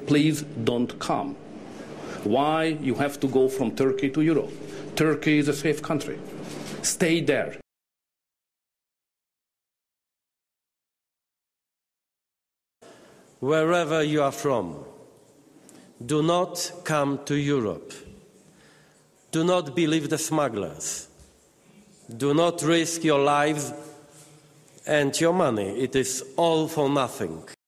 please don't come. Why you have to go from Turkey to Europe? Turkey is a safe country. Stay there. Wherever you are from, do not come to Europe. Do not believe the smugglers. Do not risk your lives and your money. It is all for nothing.